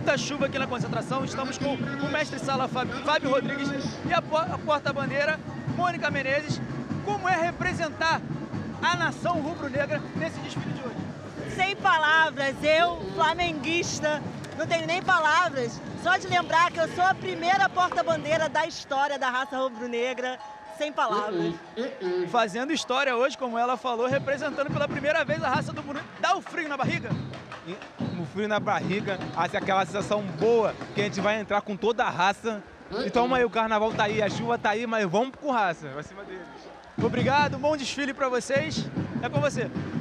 muita chuva aqui na concentração. Estamos com o mestre-sala Fábio Rodrigues e a porta-bandeira Mônica Menezes. Como é representar a nação rubro-negra nesse desfile de hoje? Sem palavras, eu, flamenguista, não tenho nem palavras. Só de lembrar que eu sou a primeira porta-bandeira da história da raça rubro-negra, sem palavras. Fazendo história hoje, como ela falou, representando pela primeira vez a raça do Bruno. Dá o frio na barriga? O frio na barriga, aquela sensação boa que a gente vai entrar com toda a raça. Então aí, o carnaval tá aí, a chuva tá aí, mas vamos com raça, vai cima deles. Obrigado, bom desfile para vocês. É com você.